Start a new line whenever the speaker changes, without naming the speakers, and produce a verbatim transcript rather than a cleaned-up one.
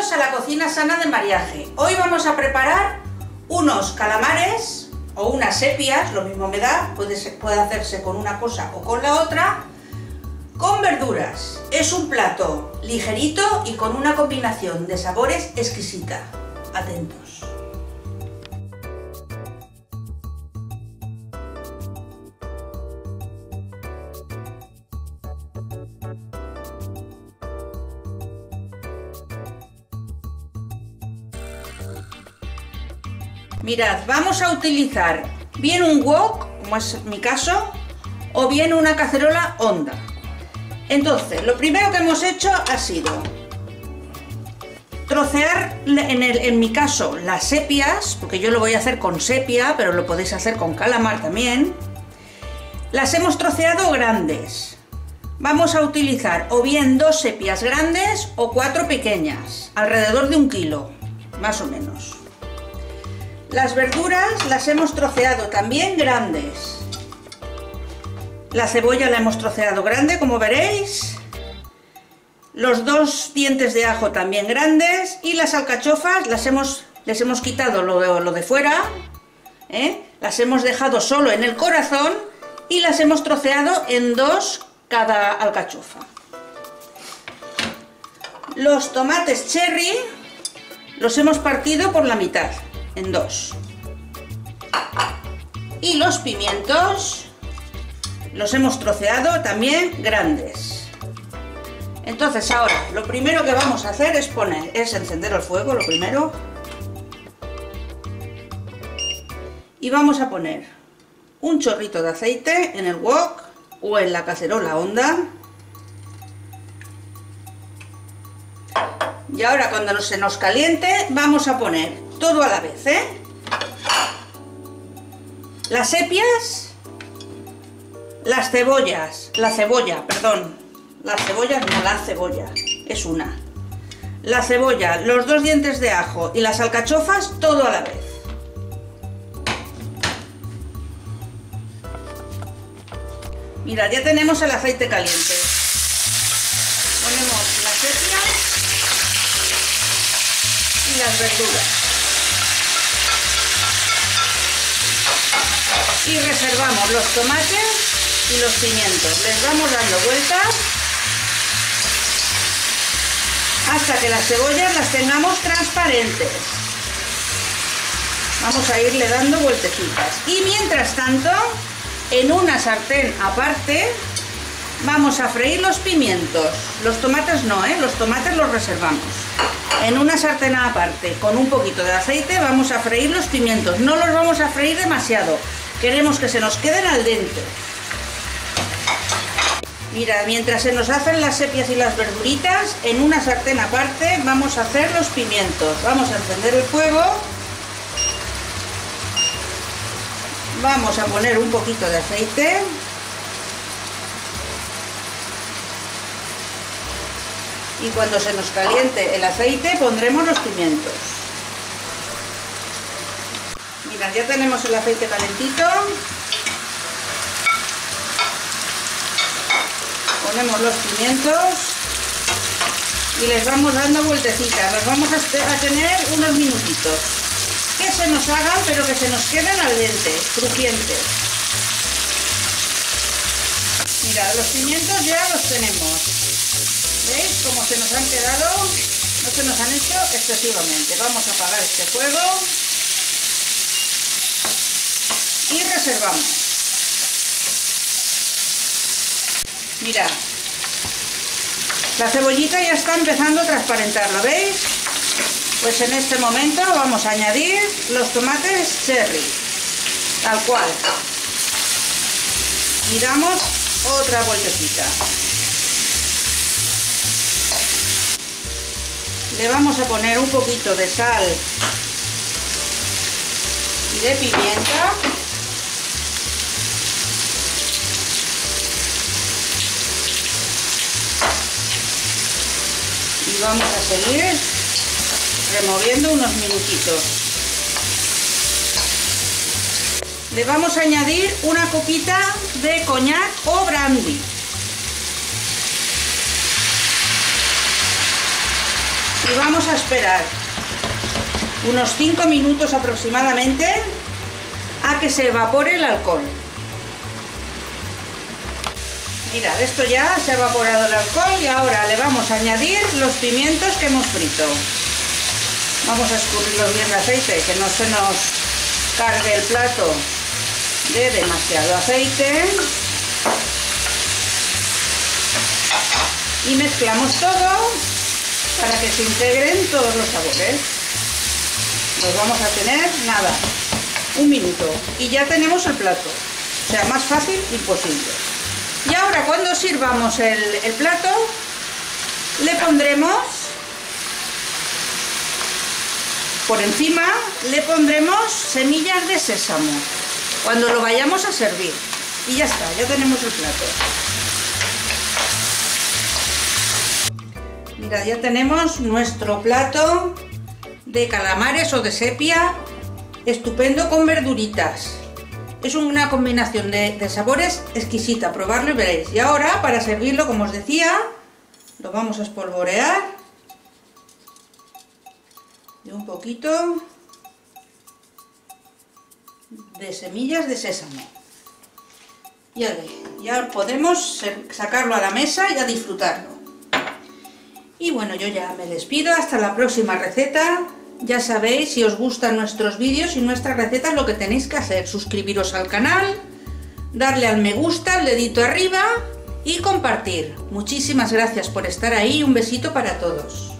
Bienvenidos a la cocina sana de Mariaje. Hoy vamos a preparar unos calamares o unas sepias, lo mismo me da, puede, ser, puede hacerse con una cosa o con la otra, con verduras. Es un plato ligerito y con una combinación de sabores exquisita. Atentos. Mirad, vamos a utilizar bien un wok, como es mi caso, o bien una cacerola honda. Entonces, lo primero que hemos hecho ha sido trocear, en, el, en mi caso, las sepias, porque yo lo voy a hacer con sepia, pero lo podéis hacer con calamar también. Las hemos troceado grandes. Vamos a utilizar o bien dos sepias grandes o cuatro pequeñas, alrededor de un kilo, más o menos. Las verduras las hemos troceado también grandes. La cebolla la hemos troceado grande, como veréis. Los dos dientes de ajo también grandes. Y las alcachofas las hemos, les hemos quitado lo de, lo de fuera, ¿eh? Las hemos dejado solo en el corazón y las hemos troceado en dos cada alcachofa. Los tomates cherry los hemos partido por la mitad, en dos. Y los pimientos los hemos troceado también grandes. Entonces ahora lo primero que vamos a hacer es poner, es encender el fuego, lo primero. Y vamos a poner un chorrito de aceite en el wok o en la cacerola honda. Y ahora cuando se nos caliente vamos a poner todo a la vez, ¿eh? Las sepias, las cebollas, la cebolla, perdón, las cebollas no, la cebolla, es una. La cebolla, los dos dientes de ajo y las alcachofas, todo a la vez. Mirad, ya tenemos el aceite caliente. Ponemos las sepias y las verduras. Y reservamos los tomates y los pimientos. Les vamos dando vueltas hasta que las cebollas las tengamos transparentes. Vamos a irle dando vueltecitas. Y mientras tanto, en una sartén aparte, vamos a freír los pimientos. Los tomates no, ¿eh? Los tomates los reservamos. En una sartén aparte, con un poquito de aceite, vamos a freír los pimientos. No los vamos a freír demasiado. Queremos que se nos queden al dente. Mirad, mientras se nos hacen las sepias y las verduritas, en una sartén aparte vamos a hacer los pimientos. Vamos a encender el fuego. Vamos a poner un poquito de aceite. Y cuando se nos caliente el aceite pondremos los pimientos. Mirad, ya tenemos el aceite calentito. Ponemos los pimientos y les vamos dando vueltecitas. Los vamos a tener unos minutitos. Que se nos hagan, pero que se nos queden al dente, crujientes. Mirad, los pimientos ya los tenemos. ¿Veis cómo se nos han quedado? No se nos han hecho excesivamente. Vamos a apagar este fuego. Y reservamos. Mirad, la cebollita ya está empezando a transparentar, ¿lo veis? Pues en este momento vamos a añadir los tomates cherry, tal cual. Y damos otra vueltecita. Le vamos a poner un poquito de sal y de pimienta. Y vamos a seguir removiendo unos minutitos. Le vamos a añadir una copita de coñac o brandy. y vamos a esperar unos cinco minutos aproximadamente a que se evapore el alcohol. Mirad, esto ya se ha evaporado el alcohol y ahora le vamos a añadir los pimientos que hemos frito. Vamos a escurrirlos bien de aceite, que no se nos cargue el plato de demasiado aceite. Y mezclamos todo para que se integren todos los sabores. Los vamos a tener, nada, un minuto y ya tenemos el plato. O sea, más fácil imposible. Y ahora cuando sirvamos el, el plato, le pondremos, por encima, le pondremos semillas de sésamo, cuando lo vayamos a servir. Y ya está, ya tenemos el plato. Mirad, ya tenemos nuestro plato de calamares o de sepia, estupendo con verduritas. Es una combinación de, de sabores exquisita, probarlo y veréis. Y ahora, para servirlo, como os decía, lo vamos a espolvorear y un poquito de semillas de sésamo. Ya, ya podemos sacarlo a la mesa y a disfrutarlo. Y bueno, yo ya me despido, hasta la próxima receta. Ya sabéis, si os gustan nuestros vídeos y nuestras recetas, lo que tenéis que hacer: suscribiros al canal, darle al me gusta, el dedito arriba y compartir. Muchísimas gracias por estar ahí, un besito para todos.